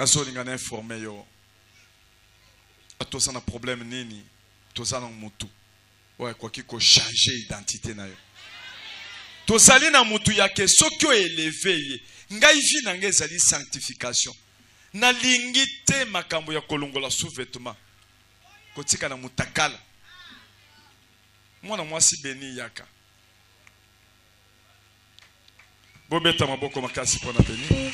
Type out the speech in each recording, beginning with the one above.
nazolinga na informe yo atoza na problème nini toza na mutu ouais quoi qui ko changer identité na yo tozali na mutu yake soki o élevé ye ngai vi na ngai ezali sanctification na lingi te makambo ya kolongola sous-vêtement kotika na mutakala mwana mwasi beni yaka bobeta maboko makasi pona beni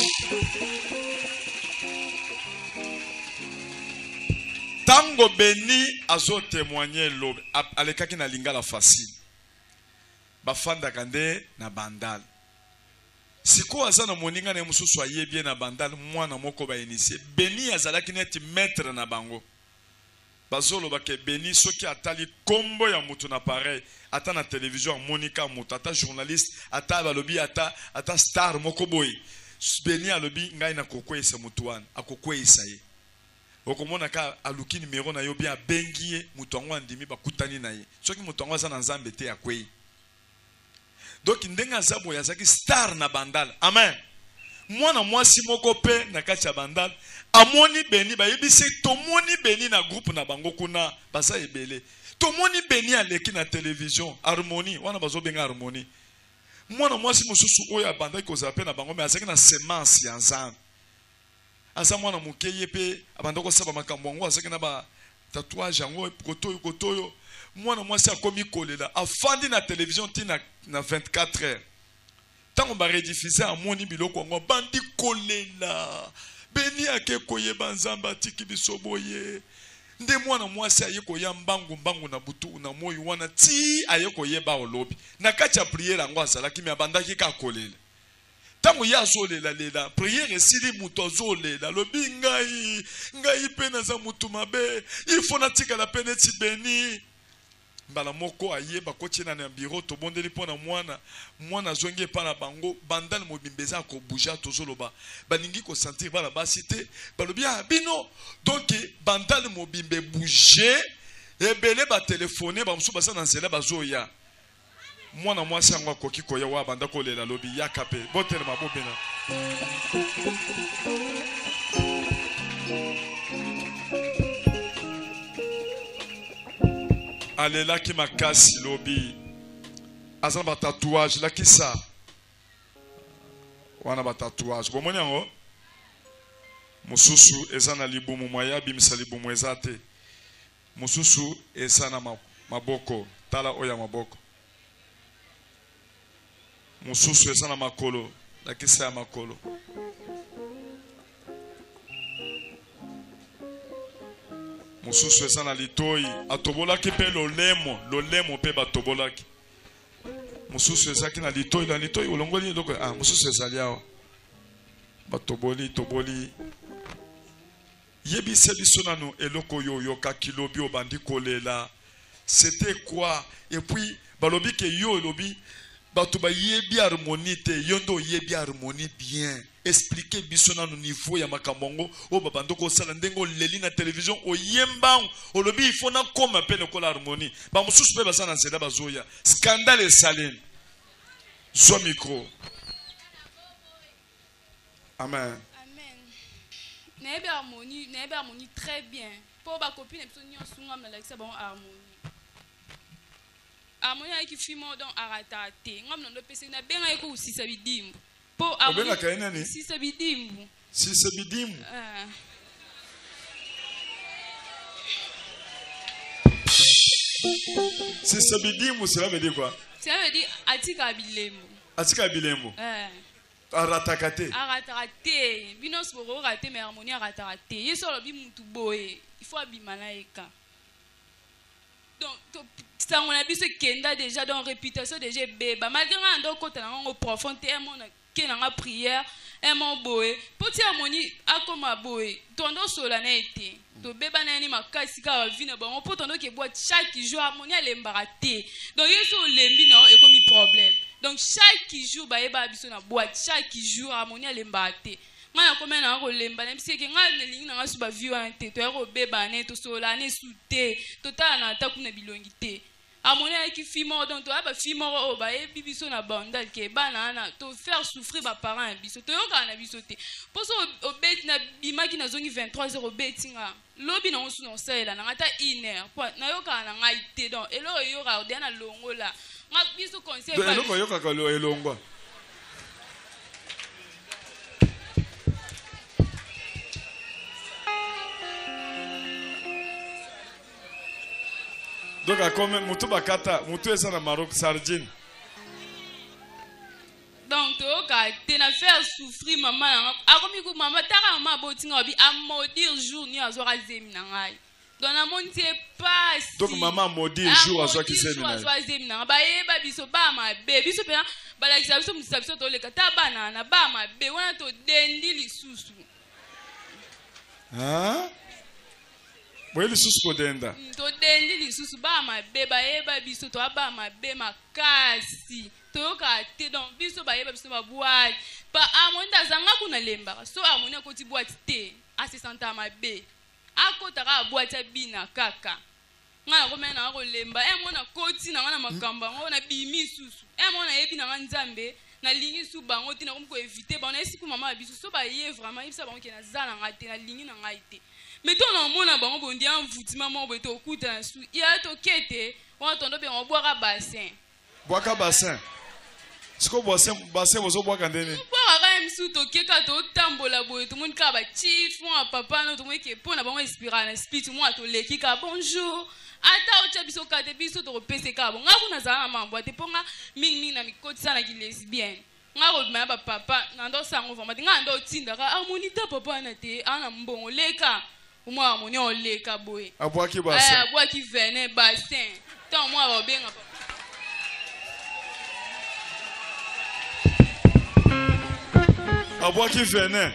tango beni azo témoigner lobe alekaki na lingala facile bafanda kande na bandal siko azana moninga na mususu ayebi na bandal mwana moko ba initié beni azalaki neti maître na bango bazolo bake beni soki atali kombo ya mutu na pareil ata na télévision monika mutu ata journaliste ata balobi ata star moko boy beni alobi ngai na kokwesa mutu wana akokwesa ye okomona ka aluki numéro na yo bien bengiye mutu wango andimi bakutani na ye soki mutu wango aza na nzambe te akwei donc ndenga zabo yazaki star na bandal amen mwana mwasi moko pe na kati ya bandal amoni beni bayebise tomoni beni na groupe na bango kuna baza ebele tomoni beni aleki na télévision harmonie wana bazo benga harmonie mwana mwasi mususu oyo abandaki kozala pe na bango me azaki na semence ya nzambe aza mwana mokeye pe abanda kosaba makambo yango azaki na ba tatouage yango kotoyo mwana mwasi akomi kolela afandi na télévision tina na 24 heures tango ba rediffuser amoni biloko yango bandi kolela beni ake koyeba nzamba atiki biso boye nde mwana mwasi aye koya mbangu na butu na moyi wana ti aye koyeba olobi na kati ya prière yango azalaki me abandaki ka kolela tango ya zolela prière esili mutu azolela lobi ngai pe naza mutu mabe il faut natikala pe neti beni mbala moko ayeba kotina na bureau to bondeli pona mwana zonge pa na bango bandal mobimbeza ko bouger tozoloba baningi ko sentir bala basité balobi bino donc bandal mobimbe bouger ebele ba téléphoner ba musu basa na nzela bazoya mwana mwasi yango akoki koya wa banda kolela lobi yakape botele mabobena alela ki makasi lobi azana ba tatouage la kisa wana ba tatouage bomoni yango mususu ezana libumu mwaya bimisa libumu ezate mususu ezana maboko tala oya maboko mususu ezana makolo la kisa ya makolo mususu ezana litoi atobolaki pe lolemo pe batobolaki mususu ezaki na litoi ulongoli loko mususu ezali awa batoboli yebise biso nanu eloko yo kakilobi obandi kolela c'était quoi et puis balobi ke yo lobi bato ba yebi harmonie te yondo yebi harmonie bien expliquer biso na no niveau ya makambongo o babando ko sala ndengo leli na télévision o yemba o lobi il faut na koma pe ne ko la harmonie ba mususu pe basana nzela bazoya scandale salin zo micro amen nebe harmonie très bien pour ba copine biso nyonso ngam na lakisa bon harmonie harmonie qui fimo donc aratate ngam no pese na benga eko usisa bidimbu po harmonie kainani sisa bidimbu sisa bidimbu cela veut dire quoi? Ça veut dire atika bilembo aratakate bino soro rate mais harmonie aratate yeso lobi mutu boye il faut abimana eka donc ça on a vu ce kenda déjà dans réputation déjà beba malgré un donc quand on a profondé mon qui n'a prière un mon boye petit harmonie a comme boye tondo solana été to beba na ni makasi ka vina bon pour tondo qui boit chaque jour harmonie lembarate donc yeso lembi na et comme problème donc chaque jour ba eba biso na boîte chaque jour harmonie lembarate ngana comme na ko lemba na biseke ngana lingi na suba view ante to ero beba ne to solana sute to ta na ta kuna bilongi te amoni ayaki fille moko donc toya bafille moko oyo bayebi biso na bandal ke bana wana tofaire souffrir baparent ya biso toyokaka na biso te mpo so obeti nabimaki nazongi 23 heures obeti nga lobi nango su na osalela nanga ata 1 heure po nayokaka na ngai te donc eloko eyokaka odeya na longola nga biso conseil eloko oyokaka elongwa donc akome mutu bakata mutu eza na Maroc sardine donc toyoka te na faire souffrir mama nanga akomi ku mama taka mama abotinga obi amodire jour ni azwaka zemi na ngai donc namoni te pasi donc mama amodire jour azwaki zemi na ngai bayeba biso bamabe biso mpena balakisa biso mosisa biso toleka ta banana bamabe wana todendi lisusu boye lisusu kodenda todendi lisusu bamabe bayeba biso toya bamabe makasi toyoka te donc biso bayeba biso babwati pa amoni tazanga kuna lembaka so amoni akoti bwati te asesanta mabe akotaka abwati abina kaka nga nakomena nanga kolemba mona koti nanga na makambo yango nabimi susu mona yebi nanga nzambe nalingi su bango te nakomi koevite bango nayesi mpo mama ya biso so baye vraiment yebisa bango ke naza na ngai te nalingi na ngai te mais to naomona bango bondi ya mvutima moko boye tokuta na su ya toke te wana tondo benga obwaka bassin bwaka bassin siko bassin bozobwaka ndeni bwaka ye misu tokeka totambola boye tomoni kaka bachief mwana papa no tomoni ke mpo na bango inspira na spiti mwana toleki kaka bonjour ata otya biso kate biso tokopesa kaka bo nga kuna azala na mambwa te mpo nga mingimingi na mikotisanaki lesbienne nga kobima ya bapapa nandosango vraimen te nga nando otindaka amoni ta papa wana te ana mbongo leka umwa amoni oleka boye abwaki bassin abwaki venin bassin ntango mwa baobenga papa abwaki venin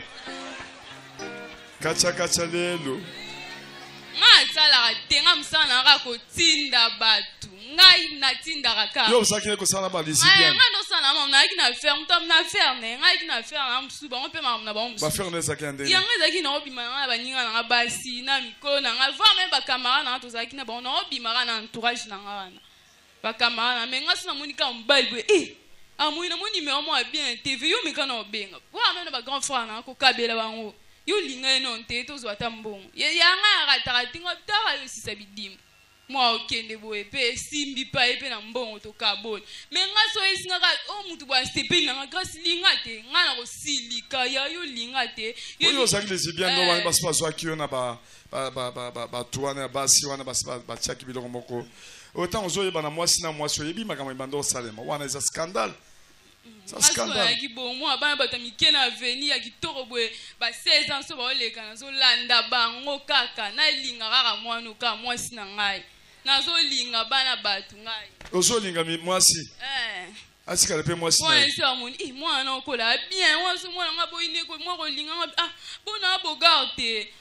kacha lelo nga asalaka te nga mosala nanga kotinda bato ngai natindaka kaka yo osakile kosala balisibiane nga ndosala mama nayaki na faire mutam na faire ne nga yaki na faire na mosusu bango mpe makambo na bango mosusu bafere ezalaki ya ndenge yango ezalaki naobima nanga na baninga nanga basi na mikolo nanga voir me bakamara nanga tozalaki na bango naobimaka na entourage nanga wana bakamara na me nga so namoni kaka mobali boye amoi namoni numero mo ya bien tv yo meka na obenga voir me na bagrand frère nanga kokabela bango yo linga ye non te tozwa ata mbongo yanga yakataka tingo taka yosisa bidimba mwa okende boye mpe esimbi pa ye mpe na mbongo tokabona me nga so esingaka o mutu boye asepeli nanga grâce linga te nga na kosilika ya yo linga te oyo ozalaki lesbienne no wana basi bazwaki yo na bato wana ya basi wana basi batiaki biloko moko oyo ntango ozoyeba na mwasi na mwasi oyebi makambo ebanda osalema wana eza scandale asoyaki bomwa bana bato ya mike na aveni ya kitoko boye ba 16 ans so baoleka nazolanda bango kaka nalinga kaka mwana kaka mwasi na ngai nazolinga bana bato ngai ozolinga mwasi asikala mpe mwasi na ye amoni mwana okola bien waso mwana nga boyine ko mwa kolinga nga bona abogar te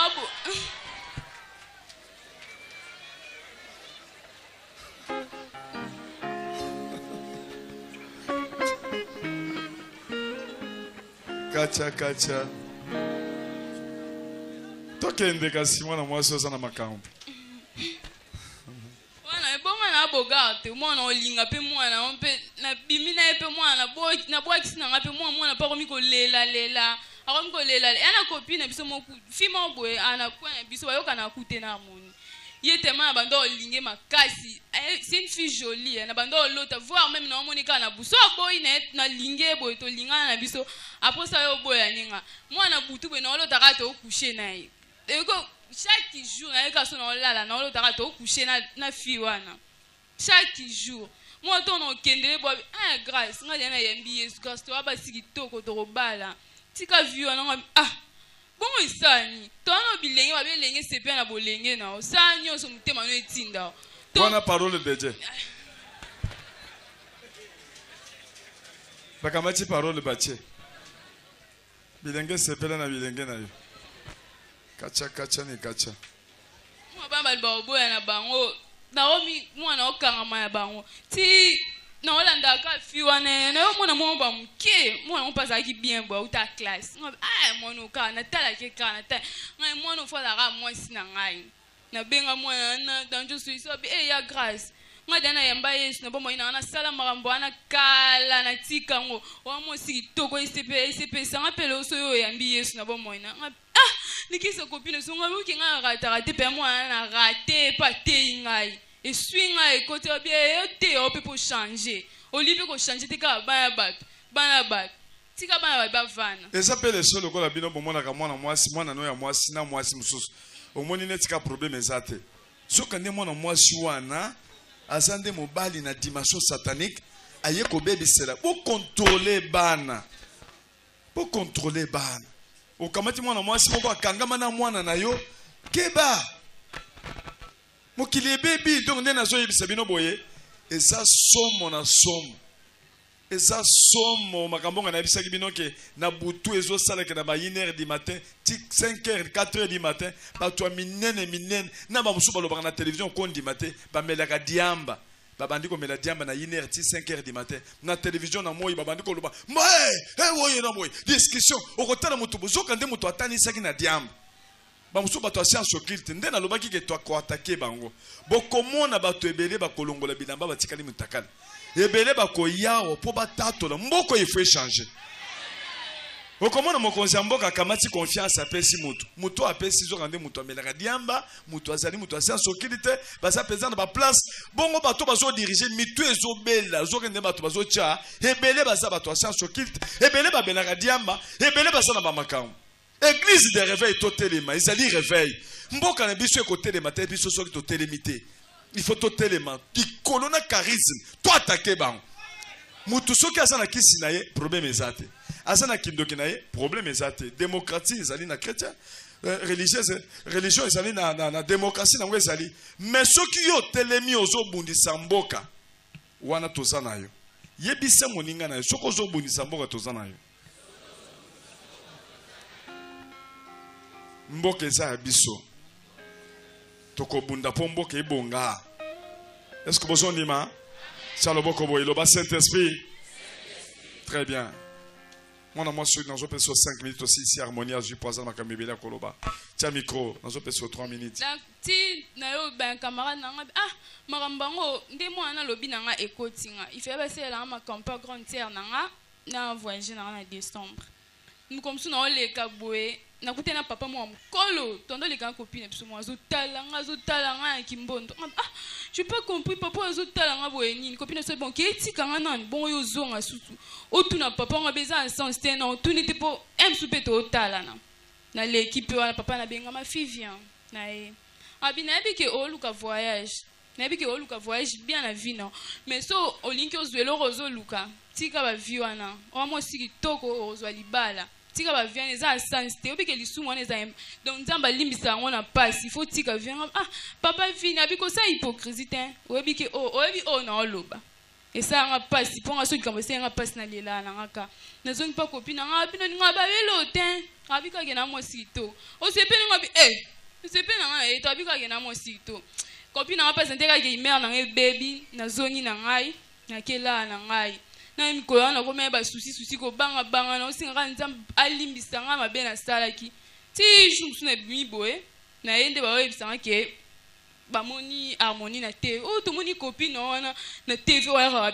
kacha tokende kasi mwana mwasi oza na makambo wana ebonga na abogar te mwana olinga mpe mwana mpe nabimi na ye mpe mwana nabwakisi nanga mpe mwana mpe akomi kolelalela akomi kolelalela ya na kopi na biso moku fi moko boye anakwa na biso bayoka na kute na amoni ye tema na bando olinge makasi c'est une fille jolie na bando olota voir même na omoni kaka na buso boyi na linge boye tolingana na biso aposa yo boya ninga mwana butu boye na olota kaka to coucher na ye eko chaque jour na ye kaka so na olala na olota kaka to coucher na fille wana chaque jour moi to na okendele boye grâce nga na yembi Yesu grâce to abasi kitoko to kobala tika view wana bongo isani tono bilenge babelenge sepia na bolenge na osani oso mutema no etinda bona parole de Dieu bakamati parole bache bilenge sepela na bilenge na yo kacha ni kacha mwa bamba baoboya na bango naomi mwana okangama ya bango ti na olanda ka fi wana na yo mwana mwa ba muke mwana mpasa ki bien bo uta classe mwana ka na tala ke ka na ta ngai mwana fala ka mwasi na ngai na benga mwana na danjo suiso ya grâce nga dana yamba Yesu na bomo ina na sala makambo ana kala na tika ngo wa mo sikitoko isepe sanga pele oso yo yambi Yesu na bomo ina nikisa copine so nga luki nga rate pe mo na rate pa te ngai et suis ngai côté bien te o pe pour changer olive ko changer tika bana bat tika bana ba vana eza pe le solo ko la bino bomona ka mwana mwasi mwana no ya mwasi na mwasi mususu omoni netika problème ezate soka nde mwana mwasi wana azande mobali na dimension satanique aye ko bebisela pour contrôler bana okamati mwana mwasi moko akangama na mwana na yo keba mokili bebi donc nde nazo yebisa bino boye eza somo na somo eza somo makambo nga na yebisaki bino ke na butu ezo salaka na ba 1h du matin 5h 4h du matin bato minene na ba musu balobaka na télévision kondi matin bamelaka diamba babandi komela diamba na 1h 5h du matin na télévision na moi babandi koloba woye na moi discussion okotala mutu bozoka nde mutu atanisaki na diamba bamusu bato a science occulte nde nalobaki ke to ko attaquer bango bokomona bato ebele bakolongola bilamba batikali mutakala ebele bakoyawo po batatola mboko il faut changer okomona mokonzi ya mboka akamati confiance apesi mutu apesi zoka nde mutu amelaka diamba mutu azali mutu a science occulte baza peza na baplace bongo bato bazodirige mitu ezobela zoka nde bato bazotia ebele baza bato a science occulte ebele babelaka diamba ebele baza na bamakambo église de réveil totelema ezali réveil mboka na biso ekotelema te biso soki totelemi te il faut totelema likolo na charisme to attaquer bango mutu soki aza na kisi na ye problème ezate aza na kindoki na ye problème ezate démocratie ezali na chrétien religion ezali na démocratie nango ezali mais soki yo telemi ozobundisa mboka wana toza na yo yebisa moninga na yo soki ozobundisa mboka toza na yo mboka eza ya biso tokobunda po mboka ebonga est-ce que vous ondima saloboko boye loba Saint-Esprit très bien mon amour sur dans un 5 minutes aussi ici harmonie azu poison makamibela koloba tia micro dans un 3 minutes donc ti na yo ben camarade nanga makambango nde mwana lobi nanga ekotinga il fait passer la ma campagne grande terre nanga na voyager nanga na décembre nous comme ça na le kabwe na kutena papa moi mkolo tondo le kan copine biso moi azotalanga kimbondo je pas compris papa azotalanga boyeni copine so bon ki etikanga nani bon yo zonga susu otuna papa nga beza ensemble c'était non tout n'était pas m soupe to otalana na l'équipe wana papa na benga ma fille vient na e abina bike oluka voyage na bike oluka voyage bien na vie non mais so olinki ozwelo rozo luka tika ba vie wana o mo siki toko ozwa libala tika ba viane za sansité obike lisumu wana za donc nzamba limbisa ngona passe il faut tika viane papa vini abiko sa hypocrisie te obike obi na oloba et ça nga passe pour nga so kikambo se nga passe na lela na ngaka nazongi pa copine nga bino nga ba velo te abika ke na mo sito o sepe nga bi sepe nga to abika ke na mo sito copine nga passe nteka ke mère na baby nazongi na ngai na kela na ngai na mikolo na ko meba susi ko banga na osinga nzamba alimbisa nga mabe na salaki ti shumsu na biboe na yende ba webisanga ke bamoni harmonie na te to moni copine wana na TV wa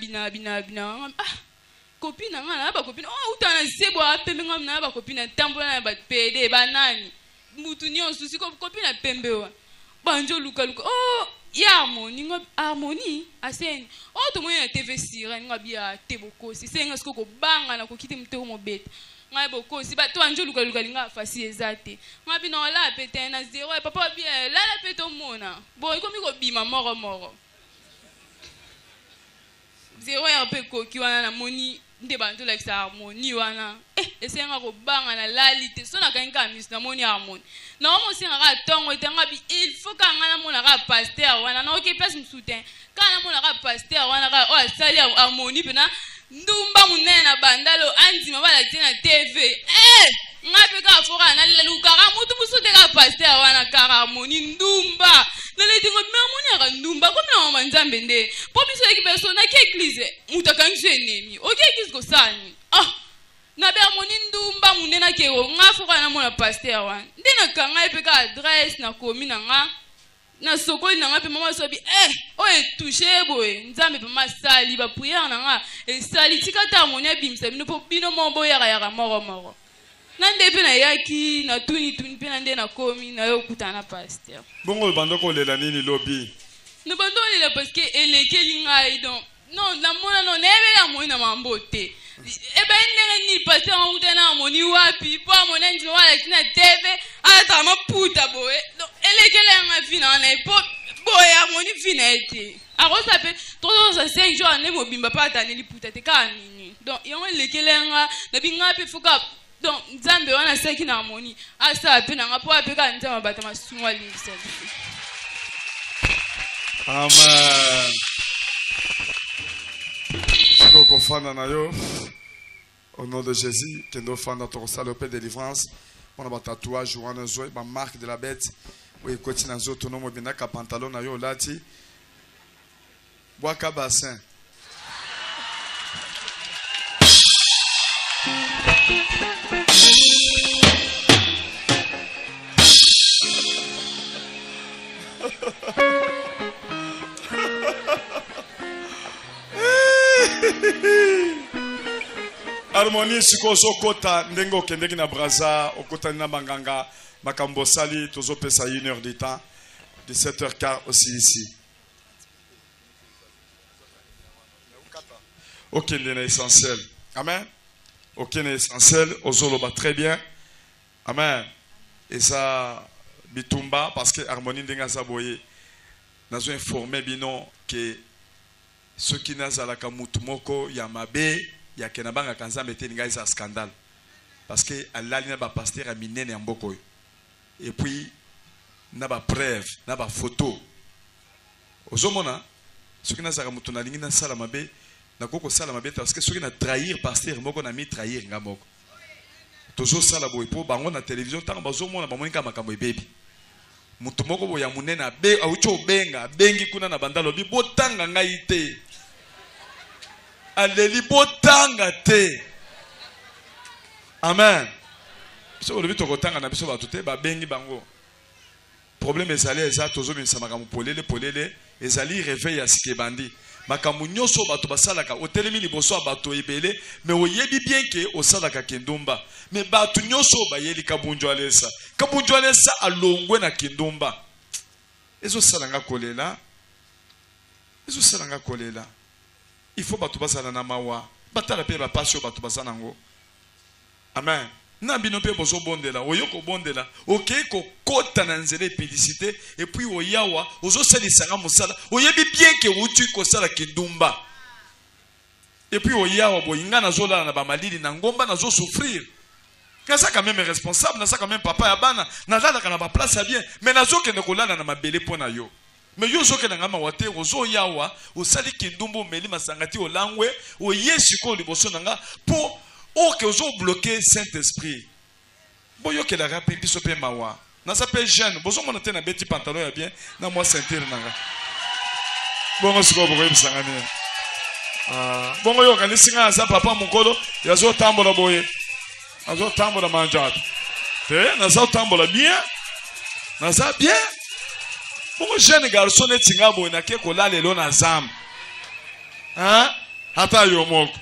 bina copine nga na ba copine utana sebo apembe nga na ba copine tambola na ba pede banani mutu nyonso susi copine apembe wa banjo luka ya harmonie aseni to moni na TV sirene nga bia tebokosi senga siko ko banga na ko kiti mteko mobeta nga bokosi ba to anjo luka linga fasi ezate nga bino la pete na zero papa bien la pete o mona bo ikomi ko bima moro zero ya pe ko ki wana na moni nde bantu like sa harmonie wana esenga ko banga na lalite so na kanka mis na moni harmonie na mo senga ka tongo etanga bi il faut ka ngana mona ka pasteur wana na oke place msoutien kana mona ka pasteur wana ka asali harmonie pena ndumba munena bandalo anzima bala tina TV ngabe ka fora na leluka ka mutu musute ka pasteur wana ka harmonie ndumba na leti ngo harmonie ka ndumba ko na mama nzambe nde po biso ki persona ki église mutakangishe nini oke église ko sani na be harmonie ndumba munena ke ngo nga fora na mona pasteur wana ndina ka nga epe ka adresse na komi na nga na sokoli nanga pe mama sobi oye touché boye nzambe pe masali ba prière nanga e sali tikata harmonie bimsa bino po bino mombo yaka moro nande pe na yaki na tuni pe nande na komi na yo kutana pasteur bongo bandoko lela nini lobi no bando lela parce que elekeli ngai donc non la mona non nebe la mona mambote e ba ndenge ni pasteur on kutana harmonie wapi po harmonie ndi wala tina tebe ata maputa boye donc elekeli nga fina na po boye harmonie fina ete arosa pe 365 jours ane mobimba pa ata neli puta te ka nini donc yon elekeli nga na binga pe fuka donc nzambe wana seki na harmonie asa pe na nga po apeka nzambe bata masungwa lisa. Amen. Au nom de Jésus, que nous faisons notre salut de délivrance. On a un tatouage, on a une marque de la bête. On a un pantalon, on a un pantalon, on a un bassin. Harmonie sikoso kota ndengo kendeki na braza okota na banganga makambo sali tozo pesa 1 heure de temps 17h15 aussi ici. OK n'est essentiel. Amen. OK n'est essentiel ozoloba très bien. Amen. Et ça bitumba parce que harmonie ndenga saboye nazo informer bino que ceux qui nazalaka mutu moko ya mabe ya kenabanga kanza mete ngai sa scandale parce que alali na ba pasteur aminene ya mboko et puis na ba preuve na ba photo ozomona ceux qui nazalaka mutu na lingi na sala mabe na koko sala mabe parce que ceux qui na trahir pasteur moko na mi trahir nga moko tozo sala boy po bango na télévision tant bazomona ba monika makambo ebebi mutu moko boya munene abe aucho benga bengi kuna na bandalo bi botanga ngai te aleli botanga te. Amen. So le bito kotanga na biso batu te ba bengi bango. Problème ezali eza tozo bimisa makambo polele ezali réveil ya sike bandi. Makambo nyoso batu basalaka otelemi liboso bato ebele mais oyebi bien ke osalaka kindumba mais batu nyoso bayeli kabunjo alesa alongwe na kindumba ezo salanga kolela il faut batu basala na mawa batala pe ba passion batu basana ngo. Amen. Na bino pe bozo bondela oyoko bondela OK ko kota na nzele publicité et puis oyawa ozo salisanga musala oyebi bien ke utu ko sala kindumba et puis oyawa boyinga na zola na ba malili na ngomba na zo souffrir kasa quand même responsable na ça quand même papa ya bana na zala kana ba place bien mais na zo kende kolala na mabele pona yo mais yo zo kende ngama wate ozo yawa osali kindumbu meli masangati olangwe oyeshi ko liboso nanga po o que ozo bloquer Saint-Esprit boyo ke la rapé biso pe mawa na sa pe jeune bozo mona te na beti pantalon ya bien na moi ceinture nanga bongo siko boyo bisangani bongo yo kanisinga za papa mukolo yazo tambola boye azo tambola manjata te na za tambola bien na za bien bongo jeune garçon etinga boye na ke kola lelo na zam hata yo moko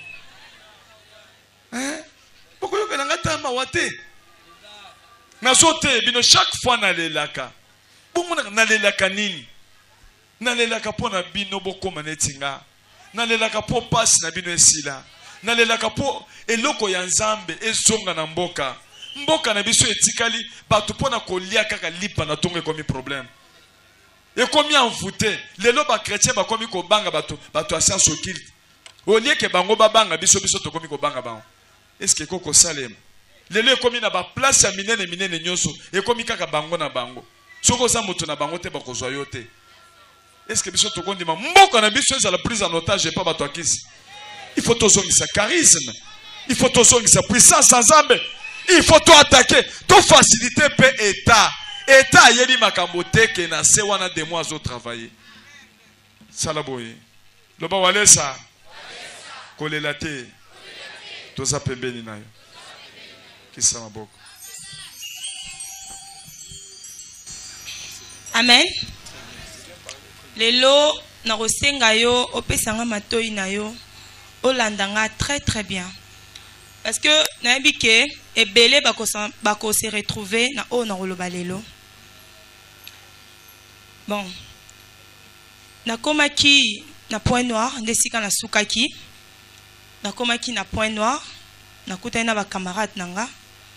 pourquoi yo kana ngata wate na sote bino chaque fois na lelaka bongo na lelaka nini na lelaka po na bino bokoma netinga na lelaka po passe na bino esila na lelaka po eloko ya nzambe ezonga na mboka na biso etikali batu po na kolia kaka lipa na tongo ekomi problème ekomi envoûté lelo ba chrétien ba komi ko banga batu a science occulte au lieu que bango ba banga biso to komi ko banga bango. Est-ce que koko salem lelo ekomi na ba place ya minene nyoso ekomi kaka bango na bango soko za moto na bango te bakozwa yo te. Est-ce que biso to kondima mboka na biso za la prise en otage pas bato akisi. Il faut tozongisa charisme, il faut tozongisa puissance nzambe, il faut to attaquer to faciliter pe état yeli makambo te ke na se wana de mois au travailler salaboye loba walesa kolela te toza pembeni nayo kisa maboko. Amen. lelo na kosenga yo opesanga matoi na yo olandanga très très bien parce que nayebi ke ebele bako se retrouver na o na koloba lelo. Bon, nakomaki na point noir ndesika na sukaki, nakomaki na point noir, nakutana na ba camarade nanga.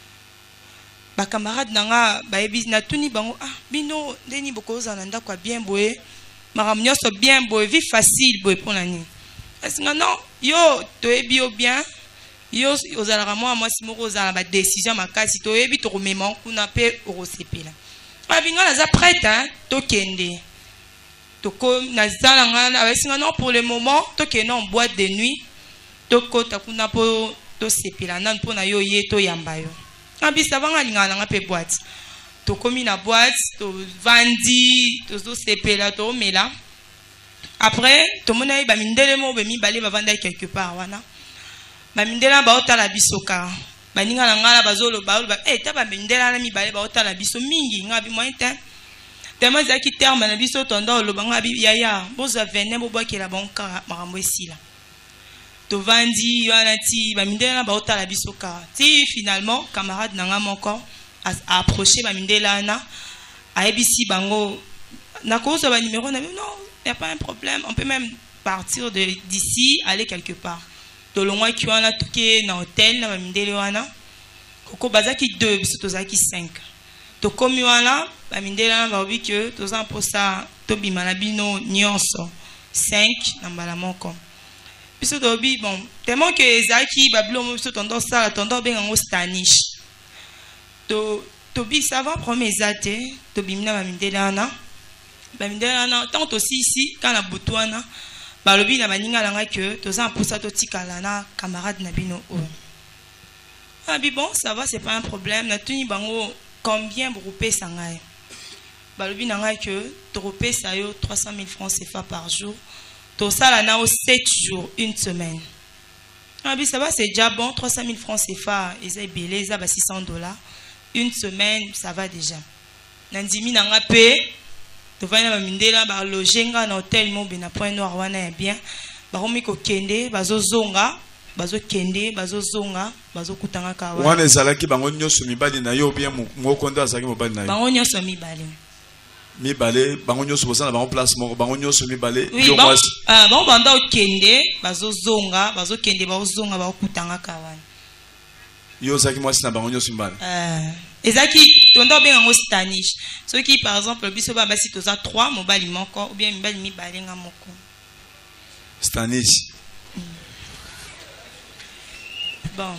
Ba camarade nanga baebi na tuni bango ah bino ndeni bokoza na ndako bien boye, maram nyonso bien boye, vie facile boye pour nani. Parce que non, yo toyebi yo bien, yo ozalaka moi si moko ozala ba décision makasi toyebi to remema kuna pe orosepela. Abinga naza prête hein, tokende. Toko nazala ngana abesinga non pour le moment tokende en boîte de nuit. Toko takuna po to sepela nan po na yo ye to yamba yo. Abisa banga lingana nga pe boîte. Tokomi na boîte, to vandi, to zo sepela to mela. Après, to mona ba mindele mo be mi bale ba vanda quelque part wana. Ba mindela ba otala bisoka. Baninga na ngala bazolo ba ta ba mindela na mi bale ba otala biso mingi ngabi moyen tellement zaki terme na biso tondo lo banga bi yaya boza vene bo bakela bonka marambo esila to vandi yana ti ba mindela ba otala biso ka ti finalement camarade nanga moko a approché ba mindela na a ebisi bango na cause ba numéro na non y a pas un problème on peut même partir de d'ici aller quelque part to longwa ki wana toke na hôtel na ba mindele wana koko bazaki 2 biso to zaki 5 to komi wana ba mindela na ba obi que to za posa to bimana bino nyonso 5 na mbala moko biso to bi bon tellement que ezaki ba bilo mo biso tondo sala tondo benga ngo stanish to bi ça va premier zate to bimina ba mindela na tant aussi ici quand la boutouana ba lobi na baninga langa que to za posa to tikala na camarade na bino o ah bon ça va c'est pas un problème na tuni bango combien vous payez ça ngai balobi nanga que to payez ça yo 300 000 francs CFA par jour to sala na o 7 jours une semaine ah ça va c'est déjà bon 300 000 francs CFA et belé ça ba $600 une semaine ça va déjà nandimi nanga pe to va na mindela ba logenga na hôtel mo bena point noir wana bien ba romi ko kende bazo zonga bazo kende bazo zonga bazo kutanga ka wana ezalaki bango nyoso mibali na yo bien mokonda azaki mobali na yo bango nyoso mibali bango nyoso bosana bango place moko bango nyoso mibale yo mwasi bango banda okende bazo zonga bazo kende bazo zonga bazo kutanga ka wana yo zaki mwasi na bango nyoso mibali ezaki tondo benga ngo stanish so qui par exemple biso ba basi toza 3 mobali moko ou bien mibali mibale nga moko stanish. Bon.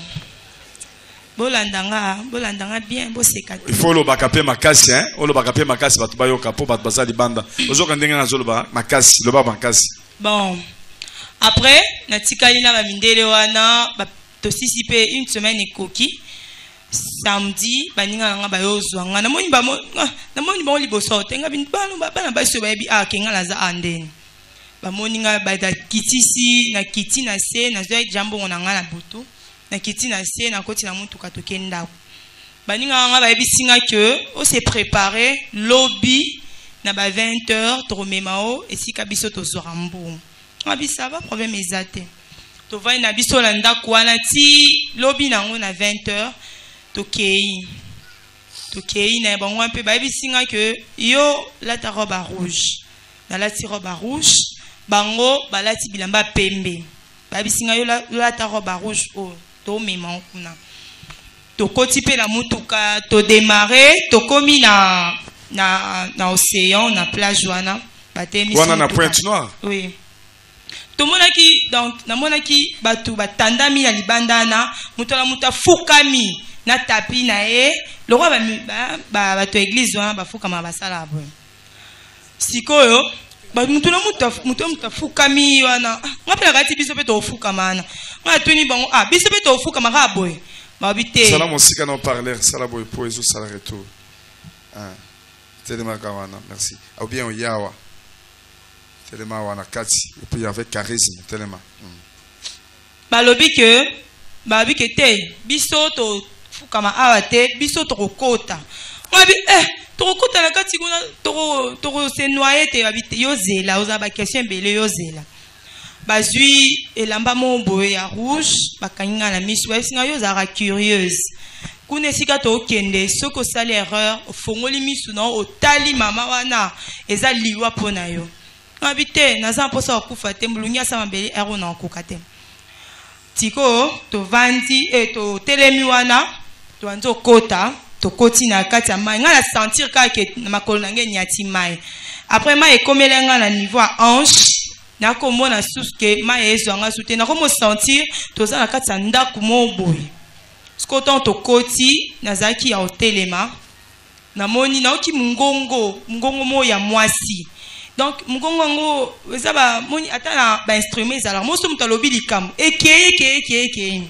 Bolandanga bien, bosekati. Il faut le bakape makasi hein, o le bakape makasi batu ba yoka po batu bazali banda. Ozoka ndenga na zolo ba makasi, le ba makasi. Bon. Après, na tikali na ba mindele wana, ba tosisi pe une semaine ekoki. Samedi, baninga nga ba yozwanga. Na moni ba liboso tenga bin bana ba so ba bi kenga la za andeni. Ba moninga ba da kitisi na kiti na se na zo jambo ngona nga na butu. Na kiti na se na koti na mutuka tokenda baninga nga ba ebisinga que on s'est préparé lobby na ba 20h to rememao esika biso to zorambo abi ça va problème ezate to va na biso la ndako wana ti lobby nango na 20h to kei na bango un peu ba ebisinga que yo la ta robe rouge na la ti robe rouge bango balati bilamba pembe ba ebisinga yo la ta robe rouge o to mema kuna to koti pe la mutuka to démarrer to komi na océan na plage wana batemi wana na Pointe Noire oui to monaki donc na monaki batu batandami na libanda na mutola muta fukami na tapi na e le roi ba bato église wana bafukama basala bo sikoyo mutu fukami wana ngapela kati biso pe to fukama na ngatuni bango biso pe to fukama ka boy ba bité sala mosika na parler sala boy po ezo sala retour telema kawana merci ou bien yawa telema wana kati et puis avec charisme telema balobi que te biso to fukama awa te biso to kokota ngabi tokota na kati kuna toko se noyer te habite yozela oza ba question belé yozela bazui elamba mo boye ya rouge bakanginga na misu basinga yozara curieuse kuna sika to kende soko sali erreur fongoli misu na otali mama wana eza liwa pona yo habite naza posa kufa te mulungi asa mabele ero na kokate tiko to vandi to telemi wana to anzo kota to koti na kati ya mai nga na sentir kaka makolo nange nyati mai après mai ekomelenga na niveau à hanche na komona suske mai ezwanga sute na komo sentir to za na kati ya ndako mo boye skoton to koti nazaki ya otelema na moni na oki mungongo mo ya mwasi donc mungongo ngo eza ba moni ata na ba instrument alors mo so mutalobi likam eke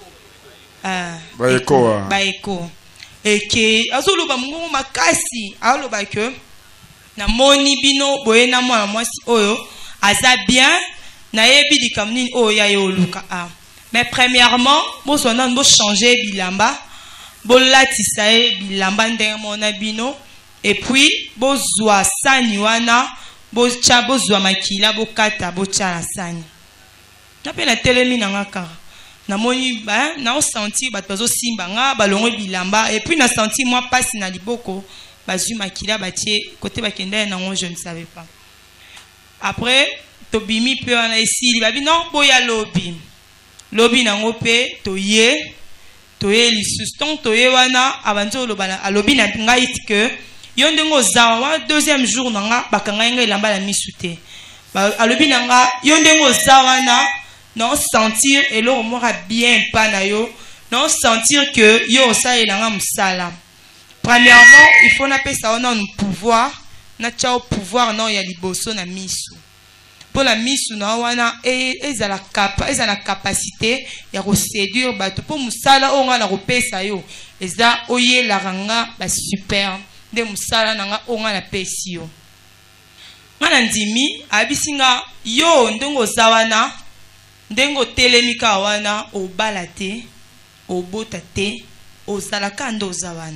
ba eko eke azoloba mungu makasi aloba que na moni bino boye na mwana mwasi oyo aza bien na yebi likamnini oyo ya yoluka mais premièrement bo sona bo changer bilamba bo latisa bilamba ndenge mona bino et puis bo zwa sani wana bo cha bo zwa makila bo kata bo cha na sani na pe na telemi na ngaka na moni ba na senti ba tozo simba nga balongo bilamba et puis na senti moi passe na liboko bazui makila batie côté bakenda na ngo je ne savais pas après to bimi pe na ici babi non boya lobi na ngo pe to ye li suston to ye wana abanzo lobala alobi na ngai que yondengo zawa deuxième jour na nga bakanga nga elamba la misute alobi na nga yondengo zawa na non sentir et l'eau mora bien pas na yo non sentir que yo ça et la musala premièrement il faut na pesa on a un pouvoir na chao pouvoir non ya liboso na misu pour la misu na wana eza la capacité ya ko séduire bato pour musala on na ko pesa yo eza oye la ranga ba super de musala na nga on na pesi yo ngana ndimi abisinga yo ndongo zawana ndengo telemika wana obala te obota te ozalaka ndo zawana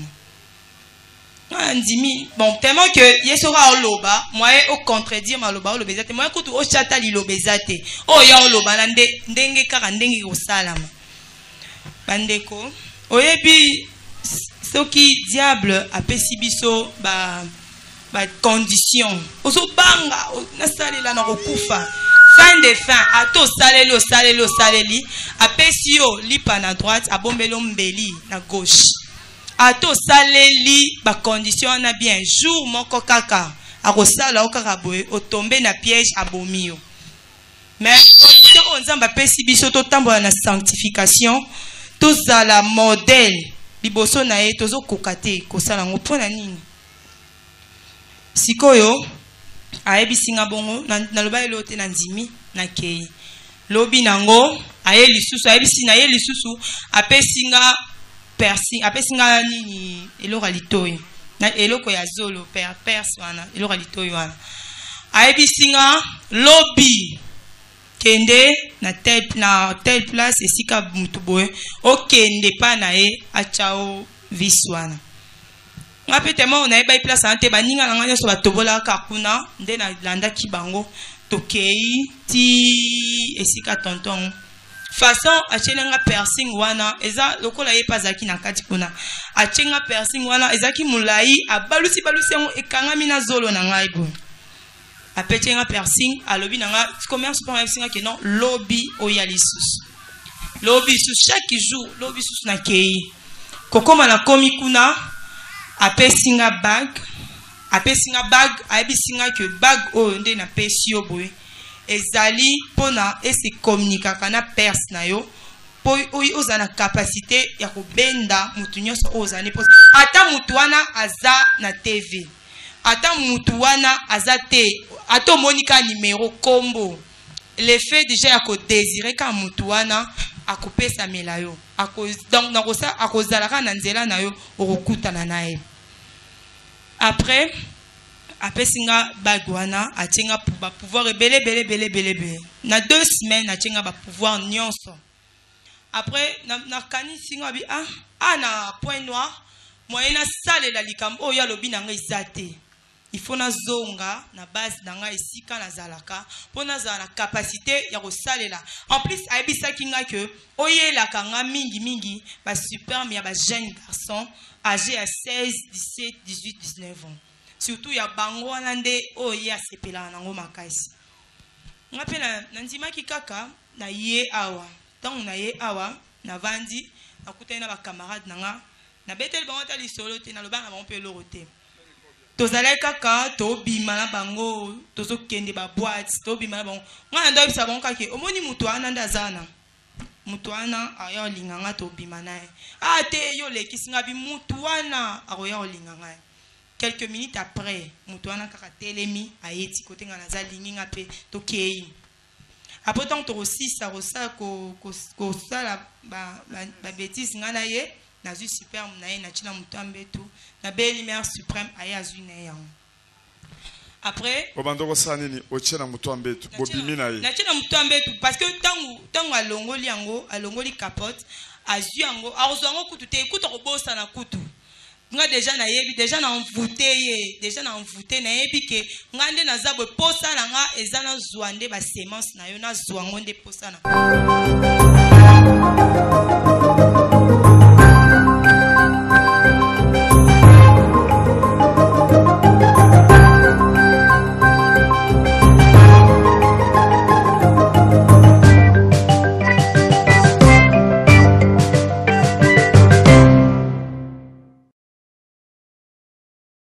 ndimi bon tellement que yesora oloba moye au contredire maloba olobezate moye kutu o chata lilobezate o ya oloba na ndenge kaka ndenge osalama bandeko oyebi soki diable apesi biso ba condition oso banga nasalela na kokufa fin de fin ato saleli apesi yo lipa na droite abombelo mbeli na gauche ato saleli ba condition na bien jour moko kaka akosala okaka boye otombe na piège abomi yo mais condition on nzamba apesi biso to tambola na sanctification to zala modèle liboso na ye tozo kokate kosala ngo pona nini sikoyo ayebi singa bongo na loba elote na ndimi na kei lobi nango aye lisusu ayebi sina ye lisusu apesinga persi apesinga nini elora litoyi na eloko ya zolo perse wana elora litoyi wana ayebi singa lobi kende na tel place esika mutu boye okende pa na ye achao viswana ngape tellement on a ba place ante baninga na nganya so batobola kakuna nde na landa kibango tokei ti esika tonton façon achenga piercing wana eza lokola ye pazaki na kati kuna achenga piercing wana ezaki mulai abalusi ngo ekangami na zolo na ngai bo apechenga piercing alobi na nga commerce pour piercing que non lobby oyali sus lobby sus chaque jour lobby sus na kei kokoma na komi kuna apesinga bag ayebisinga que bag oyo nde na pesi yo boye ezali pona ese communicaka na perse na yo po oyo oza na capacité ya kobenda mutu nyonso oyo ozali po ata mutu wana aza na TV ata mutu wana aza te ata omonika numéro kombo le fait déjà ya kodésire ka mutu wana akopesa mela yo donc nakosa akozalaka na nzela na yo okokutana na ye après apesinga bagwana atinga ba pouvoir belé na 2 semaines atinga ba pouvoir nyonso après na kani singa bi na point noir moyen na sale la likambo oyo alobi na ngai zate. Il faut na zonga na base nanga esika na zalaka pour na zala capacité ya ko salela. En plus aibisa kinga que oyela kanga mingi ba super mais ba jeune garçon âgé à 16, 17, 18, 19 ans. Surtout ya bango nande oya sepela nango makasi. Ngape na ndima kikaka na ye awa. Tant na ye awa na vandi na kutena ba camarade nanga na betel bango ta lisolo te na lobanga bango pe lorote. Tozalai kaka to bima na bango tozo kende ba boîte to bima na bango ngana ndo bisa bango kake omoni mutu ana ndazana mutu ana ayo linganga to bima nae te yo lekisinga bi mutu ana ayo linganga. Quelques minutes après mutu ana kaka telemi ayeti kote ngana za linginga pe to kei après tant to sisa rosa ko sala ba bêtise ngana ye na zu super nae na china mutambetu na be lumière suprême aya zu nae. Après obandoko sanini ochena mutambetu bobimi nae na china mutambetu parce que tangu alongoli capote azu yango arozango kutu te kutu ko bosa na kutu nga déjà na yebi déjà na envoûté na yebi ke ngande na zabwe posa na nga ezana zwande ba semence na yo na zwango nde posa na